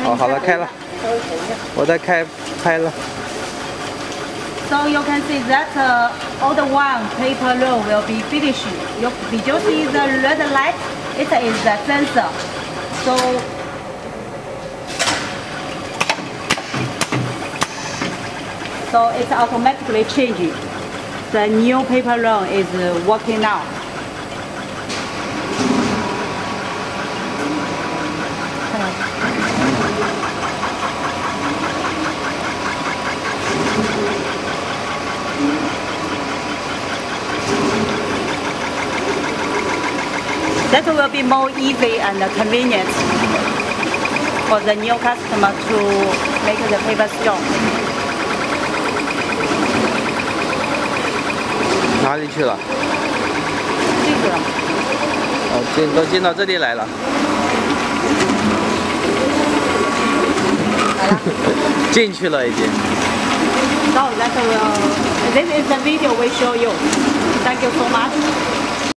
哦，好了，开了，我在拍了。 So you can see that all the one paper roll will be finished. Did you see the red light? It is the sensor. So it's automatically changing. The new paper roll is working now. That will be more easy and convenient for the new customer to make the paper strong. 哪里去了？ 这个。 哦，都进到这里来了。 来了。 进去了已经。 So that will. This is the video we show you. Thank you so much.